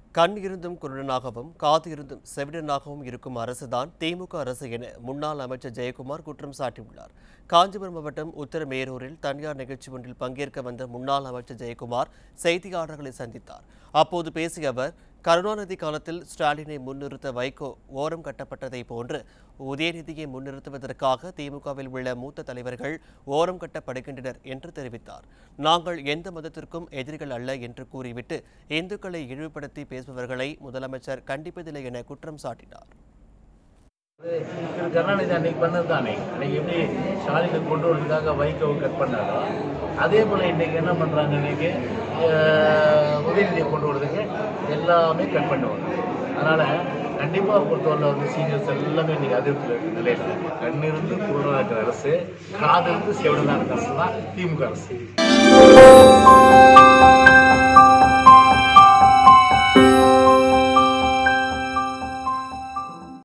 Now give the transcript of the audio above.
கண் இருந்தும் குருடனாகவும் காது இருந்தும் செவிடனாகவும் இருக்கும் அரசுதான் திமுக அரசு என முன்னாள் அமைச்சர் ஜெயக்குமார் குற்றம் சாட்டியுள்ளார். காஞ்சிபுரம் மாவட்டம் உத்தரமேரூரில் தனியார் நிகழ்ச்சி ஒன்றில் பங்கேற்க வந்த முன்னாள் அமைச்சர் ஜெயக்குமார் செய்தியாளர்களை சந்தித்தார். அப்போது பேசிய அவர், கருணாநிதி காலத்தில் ஸ்டாலினை முன்னிறுத்த வைகோ ஓரம் கட்டப்பட்டதை போன்று உதயநிதியை முன்னிறுத்துவதற்காக திமுகவில் உள்ள மூத்த தலைவர்கள் ஓரம் கட்டப்படுகின்றனர் என்று தெரிவித்தார். நாங்கள் எந்த மதத்திற்கும் எதிரிகள் அல்ல என்று கூறிவிட்டு இந்துக்களை இழிவுபடுத்தி பேசுபவர்களை முதலமைச்சர் கண்டிப்பதில்லை என குற்றம் சாட்டினார். கருணாநிதி அன்னைக்கு பண்ணதுதானே, அன்னைக்கு எப்படி ஸ்டாலினை கொண்டு வரதுக்காக வைகோவை கட் பண்ணாரோ அதே போல் இன்றைக்கி என்ன பண்ணுறாங்க, இன்றைக்கி உதயநிதியை கொண்டு வரதுக்கு எல்லாமே கட் பண்ணுவாங்க. அதனால் கண்டிப்பாக பொறுத்தவரை சீனியர்ஸ் எல்லாமே இன்றைக்கி அதிருப்தியில் இருக்கிற நிலையில் கண்ணிருந்து குருடனாக இருக்கிற அரசு, காதிருந்து செவிடனாக இருக்கிற அரசு தான் திமுக அரசு.